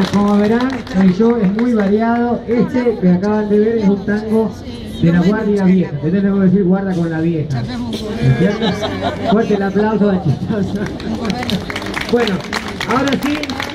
como verán, el show es muy variado. Este que acaban de ver es un tango de la guardia vieja. Yo tengo que decir guarda con la vieja. ¿Entiendes? Fuerte el aplauso al chistoso. Bueno, ahora sí.